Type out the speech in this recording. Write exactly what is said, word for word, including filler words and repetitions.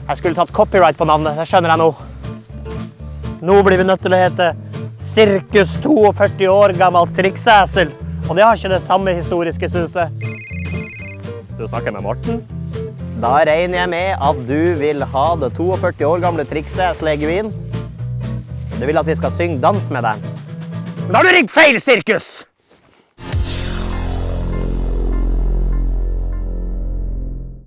Jeg skulle tatt copyright på navnet, det skjønner jeg nå. Nå blir vi nødt til å hete Sirkus førti år gammel triksesel. Og det har ikke det samme historiske suset. Du snakker med Morten? Da regner jeg med at du vil ha det førti år gamle trikseselet Egvin. Du vil at vi skal synge dans med deg. Da har du rigget feil sirkus!